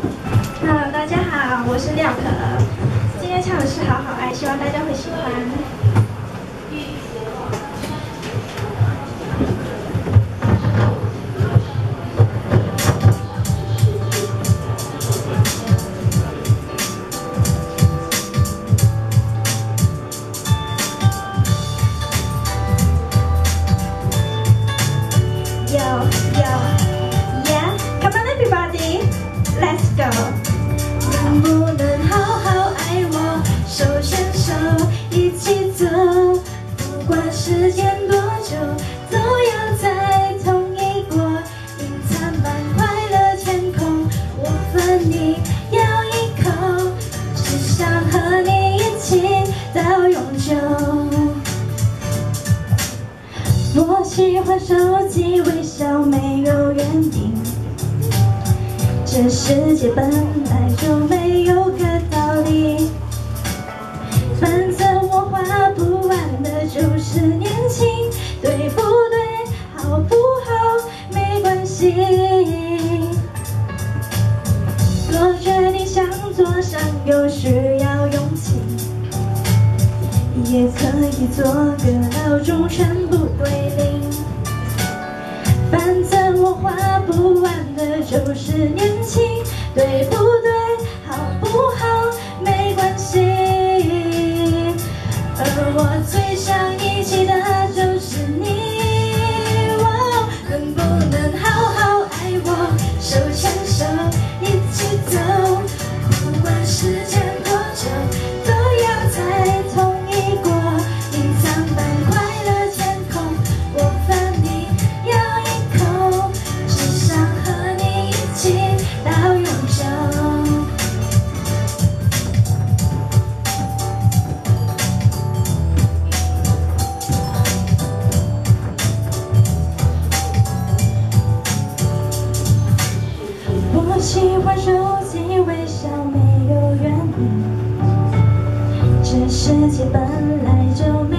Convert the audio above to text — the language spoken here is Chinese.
Hello，大家好，我是廖可，今天唱的是《好好爱》，希望大家会喜欢。Let's go！ 能不能好好爱我？手牵手一起走，不管时间多久，都要在同一国。隐藏版快乐天空，我分你咬一口，只想和你一起到永久。我喜欢手机微笑，没有原因。这世界本来就没有个道理，反正我花不完的就是年轻，对不对？好不好？没关系。若决定向左上又需要勇气，也可以做个闹钟，全部归零。反正我花不完的就是年轻，对不对？好不好？没关系。而我最想一起的就是你，哦，能不能好好爱我？手牵手一起走，不管时间多久，都要在同一国。隐藏版快乐天空，我分你咬一口，只想和你一起到永久。我喜欢手机微笑，没有原因。这世界本来就